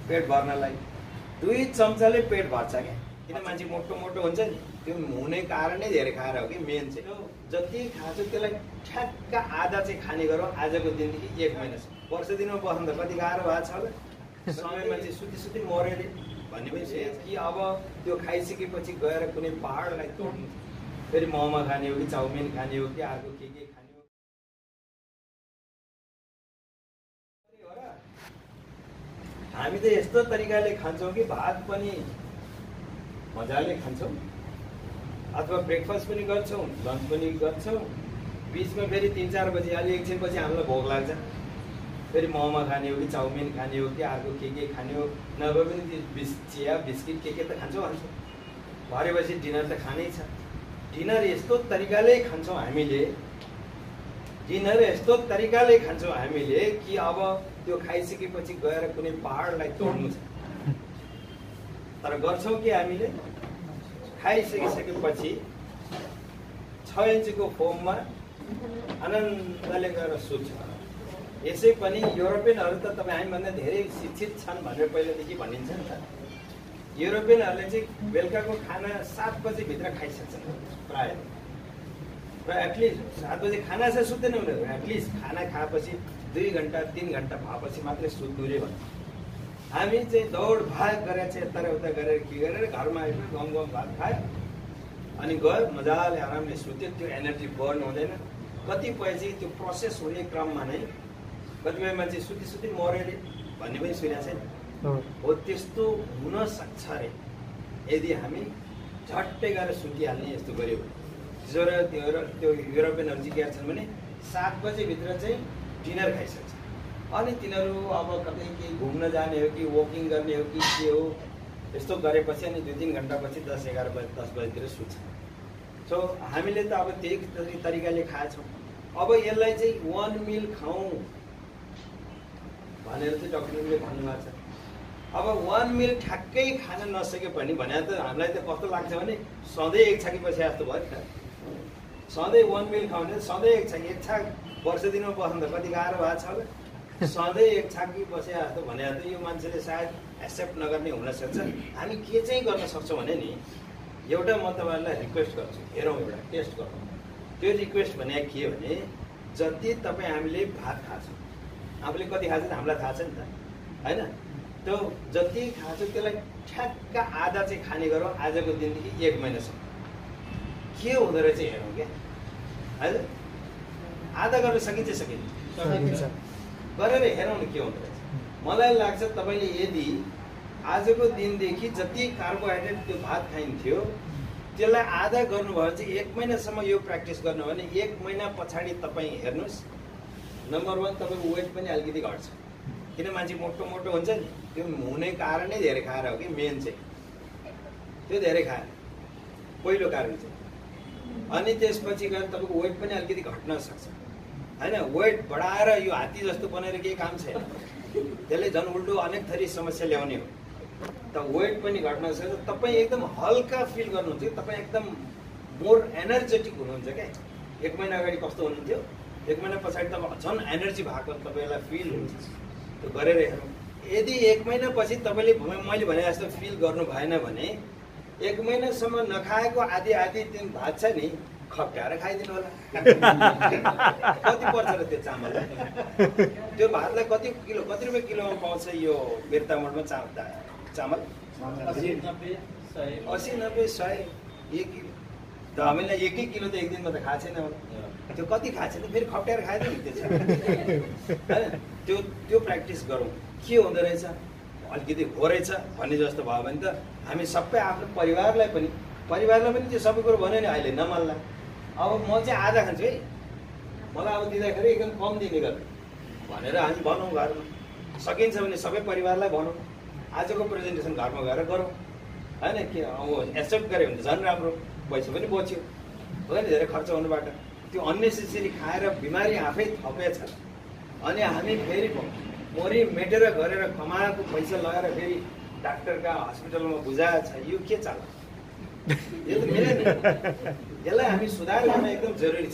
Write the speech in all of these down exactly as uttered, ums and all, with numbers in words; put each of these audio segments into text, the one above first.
पेट भर्नलाई दुई चम्चाले पेट भर्छ क्या। किन मान्छे मोटो मोटो हुन्छ नि, त्यो हुने कारण नै धेरै खाएर हो कि। मेन चाहिँ जति खान्छ त्यसलाई ठ्याक्क आधा चाहिँ खाने गरौँ आजको दिनदेखि एक महिनासम्म। वर्ष दिनमा बस्नु त कति गाह्रो भएको छ होला, समयमा चाहिँ सुति सुति मऱ्यो अरे भन्ने पनि सोच कि अब त्यो खाइसकेपछि गएर कुनै पहाडलाई तोड्नु, फेरि मोमो खाने हो कि चाउमिन खाने हो कि अर्को के के खाने हो। हामी त यस्तो तरिकाले खान्छौँ कि भात पनि मजाले खान्छौँ, अथवा ब्रेकफास्ट पनि गर्छौँ, लन्च पनि गर्छौँ, बिचमा फेरि तिन चार बजी अलि एकछिनपछि हामीलाई भोक लाग्छ, फेरि मोमो खाने हो कि चाउमिन खाने हो कि अर्को के के खाने हो, नभए पनि बिस चिया बिस्किट के के त खान्छौँ खान्छौँ। भरेपछि डिनर त खानै छ। डिनर यस्तो तरिकाले खान्छौँ हामीले डिनर यस्तो तरिकाले खान्छौँ हामीले कि अब त्यो खाइसकेपछि गएर कुनै पहाडलाई तोड्नु छ। तर गर्छौँ कि हामीले खाइसकिसकेपछि छ इन्चको फोममा आनन्दले गएर सुत्छ। यसै पनि युरोपियनहरू त तपाईँ हामीभन्दा धेरै शिक्षित छन् भनेर पहिलादेखि भनिन्छ नि त। युरोपियनहरूले चाहिँ बेलुकाको खाना सात बजीभित्र खाइसक्छन् प्रायः र एटलिस्ट सात बजी खाना चाहिँ सुत्दैन उनीहरू। एटलिस्ट खाना खाएपछि दुई घन्टा तिन घन्टा भएपछि मात्रै सुत्नु रे भन्छ। हामी चाहिँ दौड भाग गरेर चाहिँ यता र उता गरेर के गरेर घरमा आएर गम गम भात खायो अनि गयो मजाले आरामले सुत्यो। त्यो एनर्जी बर्न हुँदैन। कतिपय चाहिँ त्यो प्रोसेस हुने क्रममा नै कतिपय मान्छे सुति सुति मऱ्यो अरे भन्ने पनि सुनेको छैन हो। त्यस्तो हुन सक्छ अरे यदि हामी झट्टै गएर सुतिहाल्ने यस्तो गऱ्यो भने। जरा त्यो त्यो युरोपियनहरू चाहिँ के गर्छन् भने सात बजीभित्र चाहिँ डिनर खाइसक्छ। अनि तिनीहरू अब कतै केही घुम्न जाने हो कि वकिङ गर्ने हो कि के हो यस्तो गरेपछि अनि दुई तिन घन्टापछि दस एघार बजी दस बजीतिर सुत्छ। सो हामीले त अब त्यही तरिकाले खाएछौँ। अब यसलाई चाहिँ वान मिल खाउँ भनेर चाहिँ डक्टरले भन्नुभएको छ। अब वान मिल ठ्याक्कै खान नसके पनि भने त हामीलाई त कस्तो लाग्छ भने सधैँ एक छाकी बसे जस्तो भयो नि त। सधैँ वान मिल खाउँ भने सधैँ एक छाकी एक छाक वर्ष दिनमा बस्नु त कति गाह्रो भएको छ होला। सधैँ एक छाकी बसे जस्तो भने त यो मान्छेले सायद एक्सेप्ट नगर्ने हुनसक्छ। हामी के चाहिँ गर्न सक्छौँ भने नि एउटा म तपाईँहरूलाई रिक्वेस्ट गर्छु, हेरौँ एउटा टेस्ट गरौँ। त्यो रिक्वेस्ट भने के भने जति तपाईँ हामीले भात खान्छौँ आफूले कति खान्छ हामीलाई थाहा छ नि त होइन। त्यो जति खान्छौँ त्यसलाई ठ्याक्क आधा चाहिँ खाने गरौँ आजको दिनदेखि एक महिनासम्म। के हुँदो रहेछ हेरौँ क्या होइन। आधा गर्न सकिन्छ सकिन्छ गरेर हेरौँ न के हुँदो रहेछ। मलाई लाग्छ तपाईँले यदि आजको दिनदेखि जति कार्बोहाइड्रेट त्यो भात खाइन्थ्यो त्यसलाई आधा गर्नुभयो भने चाहिँ एक महिनासम्म यो प्र्याक्टिस गर्नु भने एक महिना पछाडि तपाईँ हेर्नुहोस् नम्बर वान तपाईँको वेट पनि अलिकति घट्छ। किन मान्छे मोटो मोटो हुन्छ नि, त्यो हुने कारण नै धेरै खाएर हो कि। मेन चाहिँ त्यो धेरै खाएर पहिलो कारण चाहिँ। अनि त्यसपछि गएर तपाईँको वेट पनि अलिकति घट्न सक्छ होइन। वेट बढाएर यो हात्ती जस्तो बनेर केही काम छैन, त्यसले झन् उल्टो अनेक थरी समस्या ल्याउने हो। त वेट पनि घट्न सक्छ। तपाईँ एकदम हल्का फिल गर्नुहुन्छ, तपाईँ एकदम मोर एनर्जेटिक हुनुहुन्छ क्या। एक महिना अगाडि कस्तो हुनुहुन्थ्यो एक महिना पछाडि तपाईँ झन् एनर्जी भएको तपाईँलाई फिल हुन्छ। त्यो गरेर हेरौँ। यदि एक महिनापछि तपाईँले मैले भने जस्तो फिल गर्नु भएन भने एक महिनासम्म नखाएको आधी आधी दिन भात छ नि खप्ट्याएर खाइदिनु होला। कति पर्छ र त्यो चामल? त्यो भातलाई कति किलो कति रुपियाँ किलोमा पाउँछ यो बिर्तामोडमा चा चामल? असी नब्बे सय एक किलो त हामीलाई एकै किलो त एक दिनमा त खाएको छैन होला। त्यो कति खाएको छैन फेरि खप्ट्याएर खाइदियो नि त्यो होइन। त्यो त्यो प्र्याक्टिस गरौँ के हुँदो रहेछ अलिकति हो रहेछ भन्ने जस्तो भयो भने त हामी सबै आफ्नो परिवारलाई पनि परिवारलाई पनि त्यो सबै कुरो भन्यो नि अहिले नमान्ला। अब म चाहिँ आधा खान्छु है, मलाई अब दिँदाखेरि एकदम कम दिने गर्नु भनेर हामी भनौँ घरमा। सकिन्छ भने सबै परिवारलाई भनौँ आजको प्रेजेन्टेसन घरमा गएर गरौँ होइन। के अब एक्सेप्ट गऱ्यो भने झन् राम्रो, पैसा पनि बच्यो होइन धेरै खर्च हुनुबाट। त्यो अन्नेसेसरी खाएर बिमारी आफै थपेछ। अनि हामी फेरि मरि मेटेर गरेर कमाएको पैसा लगाएर फेरि डाक्टरका हस्पिटलमा बुझाएको छ। यो के चाल? यो त मिलेन। यसलाई हामी सुधार गर्न एकदम जरुरी छ।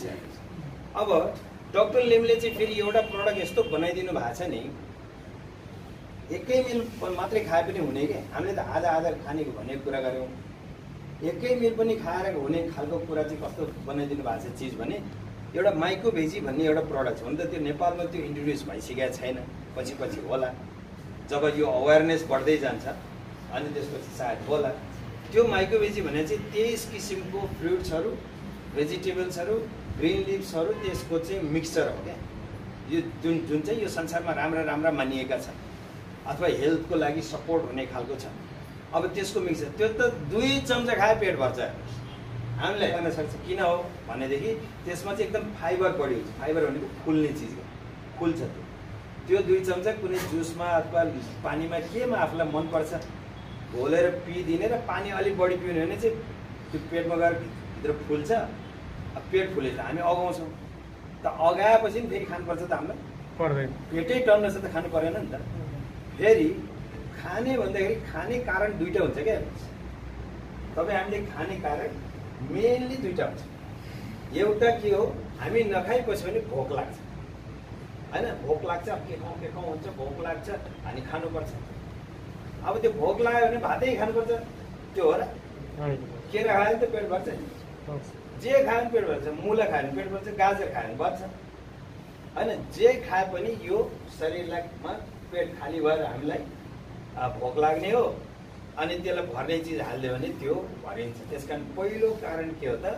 अब डक्टर लेमले चाहिँ फेरि एउटा प्रडक्ट यस्तो बनाइदिनु भएको छ नि एकै मिल मात्रै खाए पनि हुने कि हामीले त आधा आधा खानेको भन्ने कुरा गऱ्यौँ। एकै मिल पनि खाएर हुने खालको कुरा चाहिँ कस्तो बनाइदिनु भएको छ चिज भने एउटा माइक्रोभेजी भन्ने एउटा प्रडक्ट छ। हुन त त्यो नेपालमा त्यो इन्ट्रोड्युस भइसकेको छैन, पछि पछि होला जब यो अवेरनेस बढ्दै जान्छ अनि त्यसपछि सायद होला। त्यो माइक्रोभेजी भने चाहिँ तेइस किसिमको फ्रुट्सहरू, भेजिटेबल्सहरू, ग्रिन लिभ्सहरू त्यसको चाहिँ मिक्सचर हो क्या। यो जुन जुन चाहिँ यो संसारमा राम्रा राम्रा मानिएका छन् अथवा हेल्थको लागि सपोर्ट हुने खालको छ। अब त्यसको मिक्सचर त्यो त दुई चम्चा खाए पेट भर्छ। हामीले गर्न सक्छ किन हो भनेदेखि त्यसमा चाहिँ एकदम फाइबर बढी हुन्छ। फाइबर भनेको फुल्ने चिज हो, फुल्छ त्यो। त्यो दुई चम्चा कुनै जुसमा अथवा पानीमा केमा आफूलाई मनपर्छ घोलेर पिइदिने र पानी अलिक बढी पिउने भने चाहिँ त्यो पेटमा गएर भित्र फुल्छ। अब पेट फुलेछ हामी अगाउँछौँ त, अगाएपछि नि फेरि खानुपर्छ त हामीलाई पर्दैन। पेटै टन्न छ त खानु परेन नि त। फेरि खाने भन्दाखेरि खाने कारण दुईवटा हुन्छ क्या तपाईँ। हामीले खाने कारण मेनली दुईवटा हुन्छ। एउटा के हो, हामी नखाइपछि भने भोक लाग्छ होइन, भोक लाग्छ के खाउँ के खाउँ हुन्छ, भोक लाग्छ अनि खानुपर्छ। अब त्यो भोक लाग्यो भने भातै खानुपर्छ, त्यो हो र? केरा खायो भने त पेट भर्छ नि, जे खायो भने पेट भर्छ, मुला खायो भने पेट भर्छ, गाजर खायो भने भर्छ होइन। जे खाए पनि यो शरीरलाई पेट खाली भएर हामीलाई भोक लाग्ने हो अनि त्यसलाई भर्ने चिज हालिदियो भने त्यो भरिन्छ। त्यस कारण पहिलो कारण के हो त,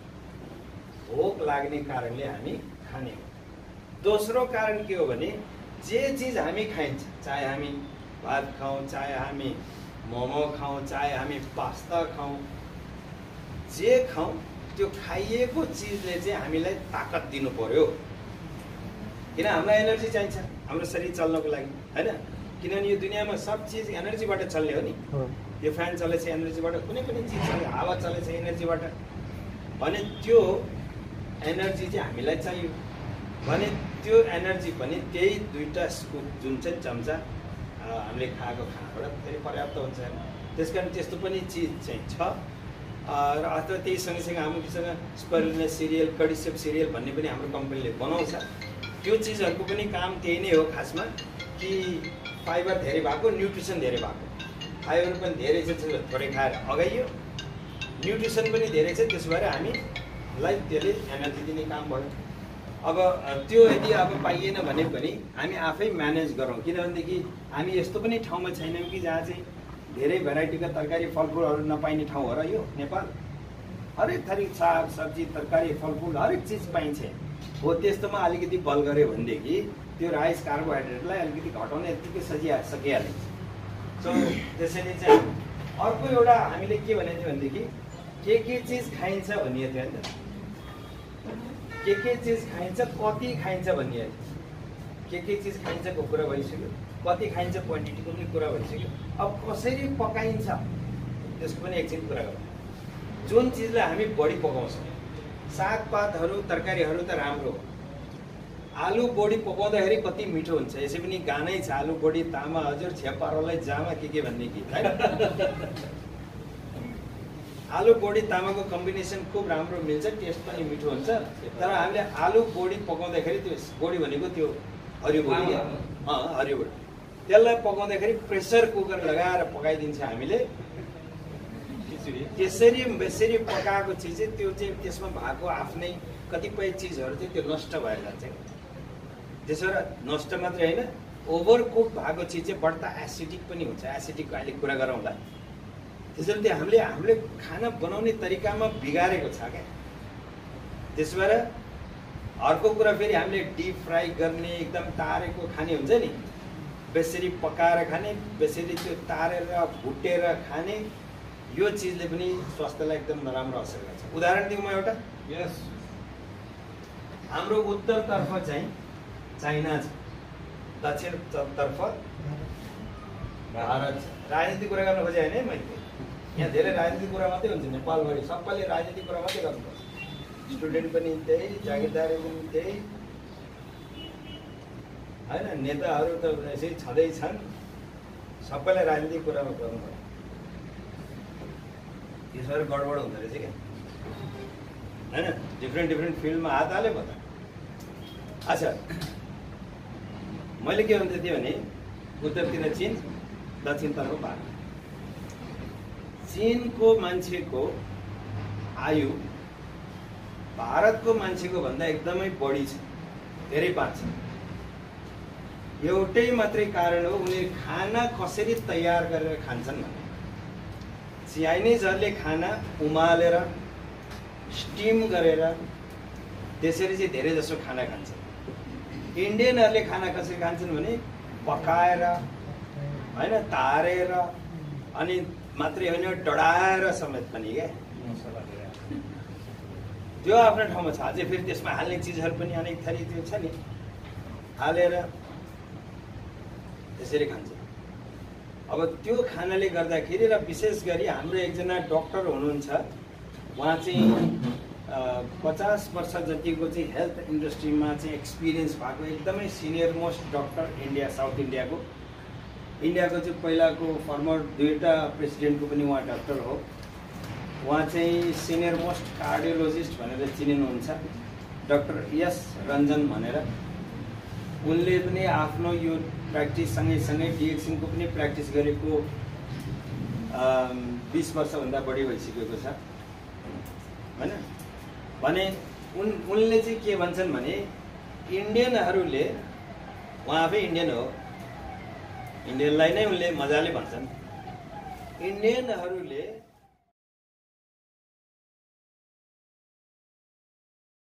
भोक लाग्ने कारणले हामी खाने हो। दोस्रो कारण के हो भने जे चिज हामी खाइन्छ, चाहे हामी भात खाउँ, चाहे हामी मोमो खाउँ, चाहे हामी पास्ता खाउँ, जे खाउँ त्यो खाइएको चिजले चाहिँ हामीलाई ताकत दिनु पर्यो। किन हामीलाई एनर्जी चाहिन्छ हाम्रो शरीर चल्नको लागि होइन। किनभने यो दुनियाँमा सब चिज एनर्जीबाट चल्ने हो नि। यो फ्यान चलेछ एनर्जीबाट, कुनै पनि चिज चल्ने, हावा चलेछ एनर्जीबाट भने त्यो एनर्जी चाहिँ हामीलाई चाहियो भने त्यो एनर्जी पनि त्यही दुईवटा स्कुप जुन चाहिँ चम्चा हामीले खाएको खानाबाट फेरि पर्याप्त हुन्छ। त्यस कारण त्यस्तो पनि चिज चाहिँ छ। र अथवा त्यही सँगसँगै हामीसँग स्पाइरुलिना सिरियल, कडिसेप सिरियल भन्ने पनि हाम्रो कम्पनीले बनाउँछ। त्यो चिजहरूको पनि काम त्यही नै हो खासमा कि फाइबर धेरै भएको, न्युट्रिसन धेरै भएको। फाइबर पनि धेरै छ, थोरै खाएर अगाइयो, न्युट्रिसन पनि धेरै छ, त्यसो भएर हामीलाई त्यसले एनर्जी दिने काम भयो। अब त्यो यदि अब पाइएन भने पनि हामी आफै म्यानेज गरौँ। किनभनेदेखि हामी यस्तो पनि ठाउँमा छैनौँ कि जहाँ चाहिँ धेरै भेराइटीका तरकारी फलफुलहरू नपाइने ठाउँ हो र यो नेपाल। हरेक थरी साग सब्जी तरकारी फलफुल हरेक चिज पाइन्छ हो। त्यस्तोमा अलिकति बल गऱ्यो भनेदेखि त्यो राइस कार्बोहाइड्रेटलाई अलिकति घटाउने यत्तिकै सजिया सकिहाल्छ। सो त्यसैले चाहिँ अर्को एउटा हामीले के भनेको थियो भनेदेखि के के चिज खाइन्छ भनिएको थियो नि त। के के चिज खाइन्छ, कति खाइन्छ भन्ने के के चिज खाइन्छको कुरा भइसक्यो, कति खाइन्छ क्वान्टिटीको पनि कुरा भइसक्यो। अब कसरी पकाइन्छ त्यसको पनि एकछिन कुरा गरौँ। जुन चिजलाई हामी बढी पकाउँछौँ, सागपातहरू तरकारीहरू त राम्रो हो। आलु बोडी पकाउँदाखेरि कति मिठो हुन्छ, यसै पनि गानै छ आलु बोडी तामा हजुर छेपारोलाई जामा के के भन्ने गीत होइन। आलु बोडी तामाको कम्बिनेसन खुब राम्रो मिल्छ, टेस्ट पनि मिठो हुन्छ। तर हामीले आलु बोडी पकाउँदाखेरि त्यो बोडी भनेको त्यो हरियो बोडी, अँ हरियो बोडी, त्यसलाई पकाउँदाखेरि प्रेसर कुकर लगाएर पकाइदिन्छ हामीले। त्यसरी बेसरी पकाएको चिज चाहिँ त्यो चाहिँ त्यसमा भएको आफ्नै कतिपय चिजहरू चाहिँ त्यो नष्ट भएर जान्छ। त्यसो र नष्ट मात्रै होइन, ओभर कुक भएको चिज चाहिँ बढ्ता एसिडिक पनि हुन्छ। एसिडिकको अहिले कुरा गरौँला। त्यसैले त्यो हामीले हामीले खाना बनाउने तरिकामा बिगारेको छ क्या। त्यसो भएर अर्को कुरा फेरि हामीले डिप फ्राई गर्ने, एकदम तारेको खाने हुन्छ नि, बेसरी पकाएर खाने, बेसरी त्यो तारेर भुटेर खाने, यो चिजले पनि स्वास्थ्यलाई एकदम नराम्रो असर गर्छ। उदाहरण दिउँ म एउटा। यस, हाम्रो उत्तरतर्फ चाहिँ चाइना छ, दक्षिणतर्फ भारत छ। राजनीतिक कुरा गर्न खोजेँ होइन है मैले, यहाँ धेरै राजनीतिक कुरा मात्रै हुन्छ नेपालभरि, सबैले राजनीतिक कुरा मात्रै गर्नुपर्छ। स्टुडेन्ट पनि त्यही, जागिरदारी पनि त्यही होइन, नेताहरू त यसै छँदैछन्, सबैलाई राजनीतिक कुरामा गर्नु पर्छ। त्यसबाट गडबड हुँदो रहेछ क्या होइन, डिफ्रेन्ट डिफ्रेन्ट फिल्डमा हात हाले पो त। अच्छा, मैले के भन्दै थिएँ भने उत्तरतिर चीन, दक्षिणतर्फ भारत। चीनको मान्छेको आयु भारतको मान्छेको भन्दा एकदमै बढी छ, धेरै बाँच्छ। एउटै मात्रै कारण हो, उनीहरू खाना कसरी तयार गरेर खान्छन् भने चाइनिजहरूले खाना उमालेर स्टिम गरेर त्यसरी चाहिँ धेरै जसो खाना खान्छ। इन्डियनहरूले खाना कसरी खान्छन् भने पकाएर होइन, तारेर, अनि मात्रै होइन डढाएर समेत पनि क्या त्यो आफ्नो ठाउँमा छ। अझै फेरि त्यसमा हाल्ने चिजहरू पनि अनेक थरी त्यो छ नि, हालेर त्यसरी खान्छ। अब त्यो खानाले गर्दाखेरि र विशेष गरी हाम्रो एकजना डक्टर हुनुहुन्छ, उहाँ चाहिँ पचास वर्ष जतिको चाहिँ हेल्थ इन्डस्ट्रीमा चाहिँ एक्सपिरियन्स भएको एकदमै senior most doctor India, south इन्डियाको इन्डियाको चाहिँ पहिलाको फर्मर दुईवटा प्रेसिडेन्टको पनि उहाँ डक्टर हो। उहाँ चाहिँ सिनियर मोस्ट कार्डियोलोजिस्ट भनेर चिनिनुहुन्छ, डाक्टर यस रञ्जन भनेर। उनले पनि आफ्नो यो प्र्याक्टिस सँगैसँगै डिएक्सिनको पनि प्र्याक्टिस गरेको बिस वर्षभन्दा बढी भइसकेको छ होइन। भने उन उनले चाहिँ के भन्छन् भने इन्डियनहरूले, उहाँ आफै इन्डियन हो, इन्डियनलाई नै उनले मजाले भन्छन्, इन्डियनहरूले